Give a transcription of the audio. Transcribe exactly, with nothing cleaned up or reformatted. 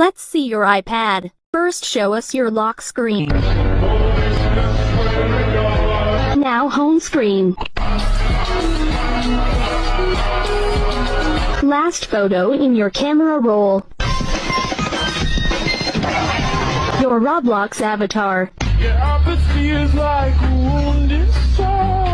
Let's see your iPad. First show us your lock screen. Now home screen. Last photo in your camera roll. Your Roblox avatar. Your apathy is like a wounded soul.